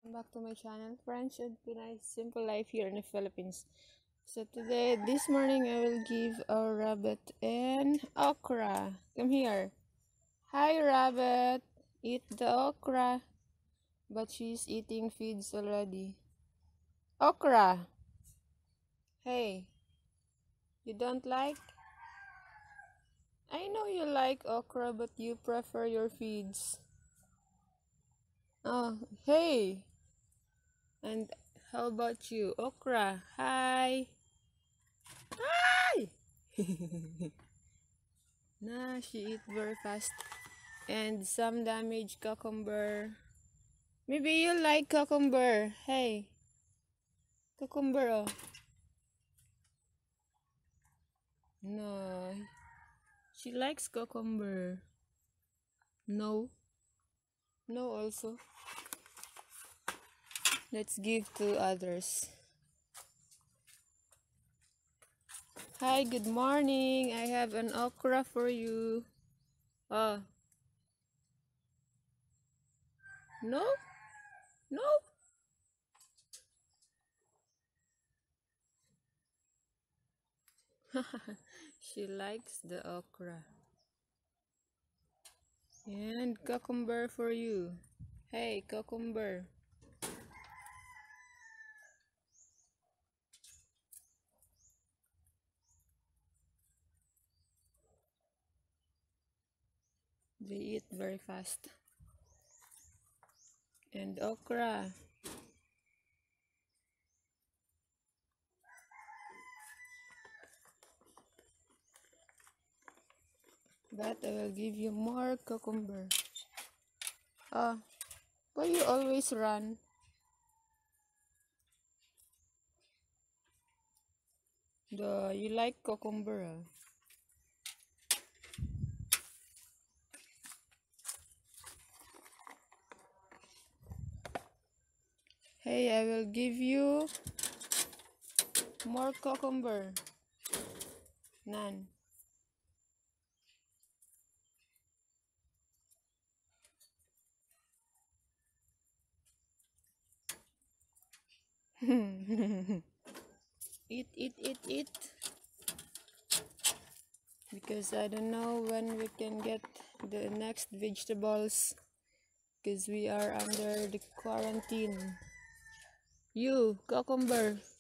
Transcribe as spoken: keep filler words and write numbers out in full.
Welcome back to my channel, French and Pinay Simple Life here in the Philippines. So today, this morning, I will give a rabbit an okra. Come here. Hi, rabbit. Eat the okra. But she's eating feeds already. Okra. Hey, you don't like? I know you like okra, but you prefer your feeds. Oh, hey. And how about you, okra? Hi. Hi. Nah, she eat very fast. And some damaged cucumber. Maybe you like cucumber. Hey, cucumber. Oh. No, she likes cucumber. No, no also. Let's give to others. Hi, good morning. I have an okra for you. Oh, no, no. She likes the okra. And cucumber for you. Hey, cucumber. They eat very fast. And okra. But I will give you more cucumber. Ah, why you always run? The you like cucumber? Ah? Hey, I will give you more cucumber. None. Eat, eat, eat, eat. Because I don't know when we can get the next vegetables. Because we are under the quarantine. You, cucumber.